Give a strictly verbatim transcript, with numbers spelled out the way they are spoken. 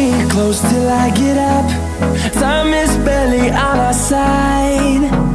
close till I get up. Time is barely on our side.